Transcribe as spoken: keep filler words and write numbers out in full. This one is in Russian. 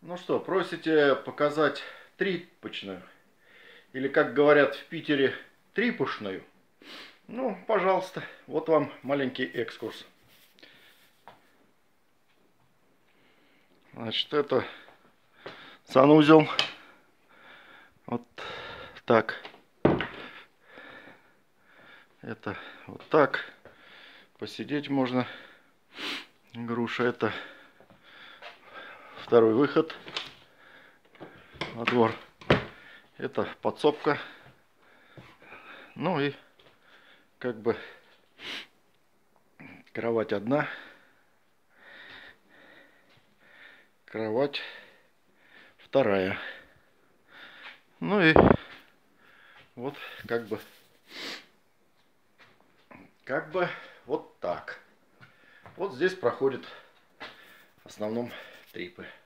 Ну что, просите показать трипочную? Или, как говорят в Питере, трипушную? Ну, пожалуйста, вот вам маленький экскурс. Значит, это санузел. Вот так. Это вот так. Посидеть можно. Груша. Это второй выход во двор. Это подсобка. Ну и как бы кровать одна. Кровать вторая. Ну и вот как бы как бы вот так. Вот здесь проходит в основном трипы.